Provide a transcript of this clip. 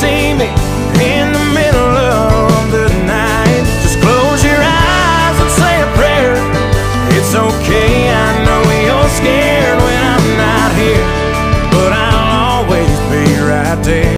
see me in the middle of the night, just close your eyes and say a prayer. It's okay